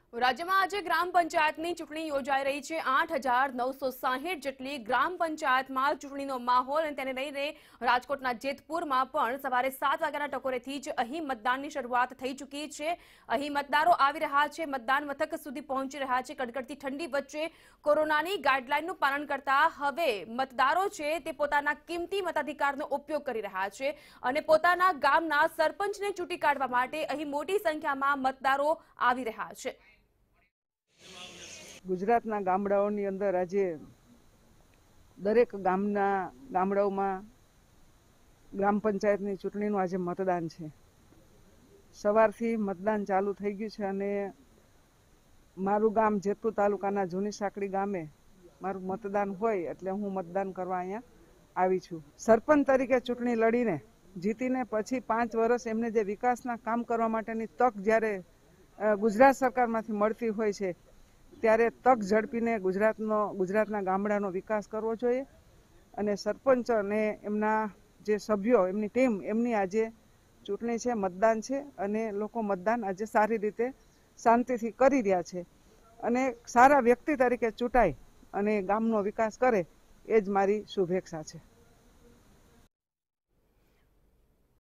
રાજ્યમાં આજે ગ્રામ પંચાયતની ચૂંટણી યોજાઈ રહી છે। 8,960 જેટલી ગ્રામ પંચાયતમાં ચૂંટણીનો માહોલ અને તેને લઈને રાજકોટના જેતપુરમાં પણ સવારે 7 વાગ્યાના ટકોરેથી જ અહીં મતદાનની શરૂઆત થઈ ચૂકી છે। અહીં મતદારો આવી રહ્યા છે, મતદાન મથક સુધી પહોંચી રહ્યા છે। કડકડતી ઠંડી વચ્ચે કોરોનાની ગાઈડલાઈનનું પાલન કરતા હવે મતદારો છે તે પોતાના કિંમતી મતાધિકારનો ઉપયોગ કરી રહ્યા છે અને પોતાના ગામના સરપંચને ચૂંટી કાઢવા માટે અહીં મોટી સંખ્યામાં મતદારો આવી રહ્યા છે। ગુજરાતના ગામડાઓની અંદર આજે દરેક ગામડાઓમાં ગ્રામ પંચાયતની ચૂંટણીનું આજે મતદાન છે। સવારથી મતદાન ચાલુ થઈ ગયું છે અને મારું ગામ જેતપુર તાલુકાના જૂની સાંકડી ગામે મારું મતદાન હોય એટલે હું મતદાન કરવા અહીંયા આવી છું। સરપંચ તરીકે ચૂંટણી લડીને જીતીને પછી 5 વર્ષ એમને જે વિકાસના કામ કરવા માટેની તક જ્યારે ગુજરાત સરકારમાંથી મળતી હોય છે ત્યારે તક ઝડપીને ગુજરાતના ગામડાનો વિકાસ કરવો જોઈએ અને સરપંચ અને એમના જે સભ્યો એમની ટીમ એમની આજે ચૂંટણી છે, મતદાન છે અને લોકો મતદાન આજે સારી રીતે શાંતિથી કરી રહ્યા છે અને સારા વ્યક્તિ તરીકે ચૂંટાય અને ગામનો વિકાસ કરે એ જ મારી શુભેચ્છા છે।